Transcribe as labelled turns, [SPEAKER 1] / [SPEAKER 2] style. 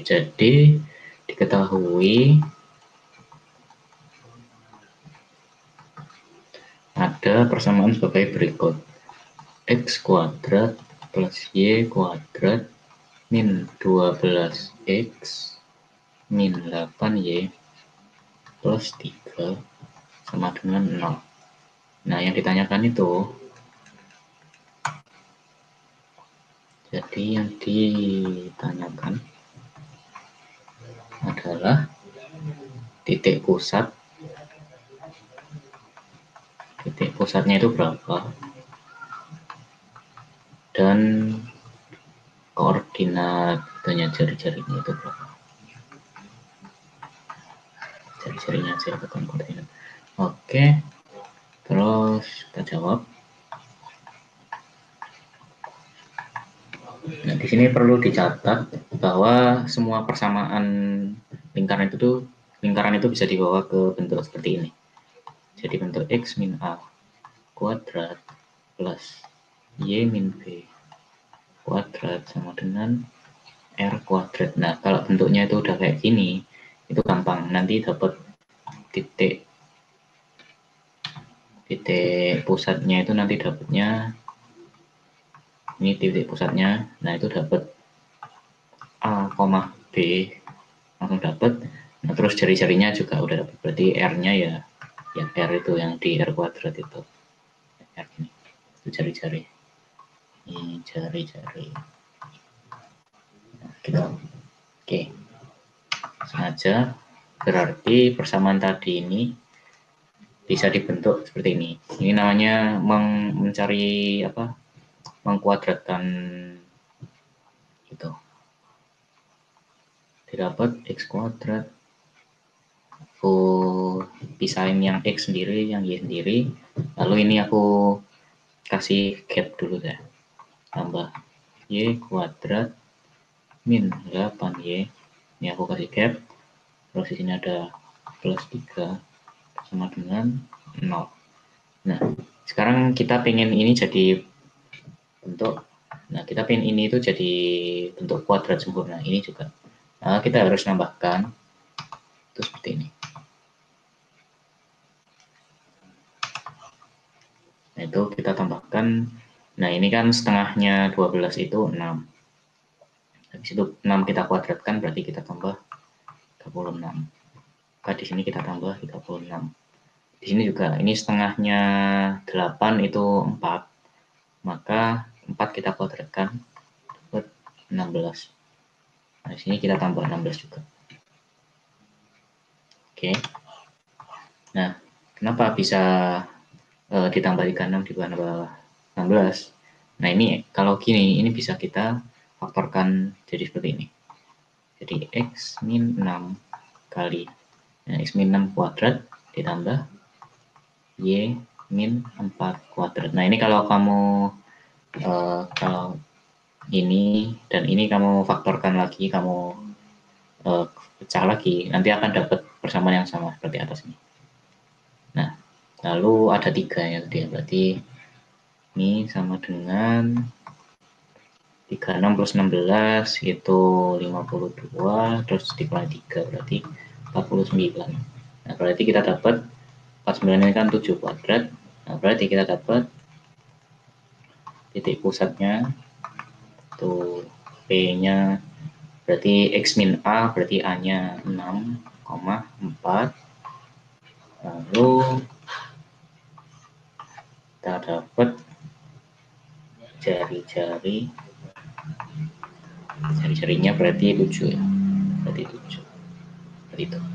[SPEAKER 1] jadi diketahui ada persamaan sebagai berikut. X kuadrat plus Y kuadrat min 12X min 8Y plus 3 sama dengan 0. Nah, yang ditanyakan itu, jadi yang ditanyakan adalah titik pusatnya itu berapa, dan koordinat jari-jarinya itu berapa. Jari-jarinya saya bukan koordinat. Oke, terus kita jawab. Nah, di sini perlu dicatat bahwa semua persamaan lingkaran itu bisa dibawa ke bentuk seperti ini. Jadi bentuk X min A kuadrat plus Y min B kuadrat sama dengan R kuadrat. Nah, kalau bentuknya itu udah kayak gini, itu gampang. Nanti dapat titik pusatnya itu nanti dapatnya ini titik pusatnya. Nah, itu dapat A, B langsung dapat. Nah, terus jari-jarinya juga udah dapat. Berarti R-nya ya R itu yang di R kuadrat itu. R ini. Itu jari-jari. Ini jari-jari. Nah, gitu. Oke. Sengaja berarti persamaan tadi ini bisa dibentuk seperti ini. Ini namanya mencari apa? Mengkuadratkan itu. Didapat X kuadrat. Aku pisahin yang X sendiri, yang Y sendiri. Lalu ini aku kasih gap dulu ya. Tambah Y kuadrat min 8Y. Ini aku kasih gap. Terus di sini ada plus 3 sama dengan 0. Nah, sekarang kita pengen ini jadi bentuk. Nah, kita pengen ini itu jadi bentuk kuadrat sempurna. Ini juga. Nah, kita harus nambahkan itu seperti ini. Nah, itu kita tambahkan. Nah, ini kan setengahnya 12 itu 6. Habis itu 6 kita kuadratkan, berarti kita tambah 36. Maka di sini kita tambah 36. Di sini juga, ini setengahnya 8 itu 4. Maka 4 kita kuadratkan, dapat 16. Nah, di sini kita tambah 16 juga. Oke. Nah, kenapa bisa ditambah 36 di bawah 16? Nah, ini kalau gini, ini bisa kita faktorkan jadi seperti ini. Jadi X min 6 kali X min 6 kuadrat ditambah Y min 4 kuadrat. Nah, ini kalau kamu kalau ini dan ini kamu faktorkan lagi, kamu pecah lagi, nanti akan dapat persamaan yang sama seperti atas ini. Nah, lalu ada 3 ya tadi, berarti ini sama dengan 36 plus 16 itu 52, terus dikurangi 3 berarti 49. Nah, berarti kita dapat 49 ini kan 7 kuadrat. Nah, berarti kita dapat titik pusatnya itu P-nya berarti X min A, berarti A-nya 6,4. Lalu kita dapat jari-jarinya berarti 7 ya. Berarti 7. Seperti itu.